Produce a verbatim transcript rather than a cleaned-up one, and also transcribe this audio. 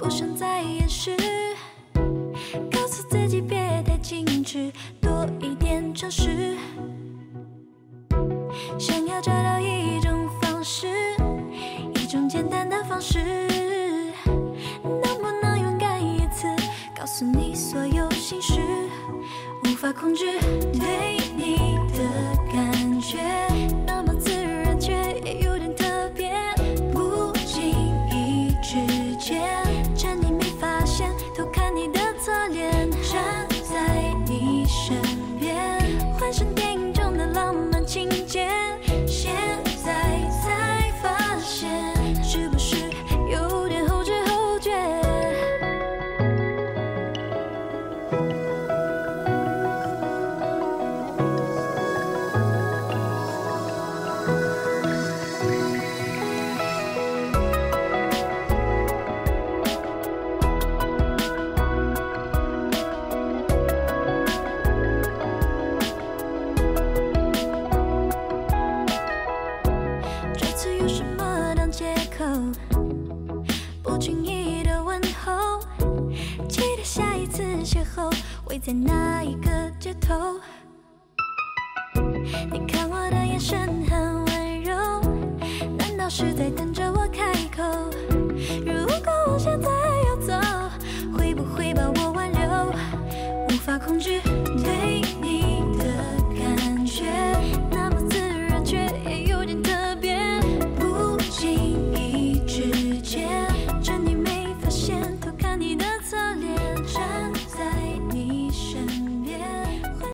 不想再掩饰，告诉自己别太矜持，多一点诚实。想要找到一种方式，一种简单的方式，能不能勇敢一次，告诉你所有心事，无法控制对你的感觉，那么自然却也有点特别，不经意之间，趁你没发现，偷看你的侧脸，站在你身边，幻想电影中的浪漫情节，现在才发现，是不是有点后知后觉？这次有什么当借口？不经意的问候，期待下一次邂逅会在哪一个街头？你看我的眼神很温柔，难道是在等着我开口？如果我现在要走，会不会把我挽留？无法控制对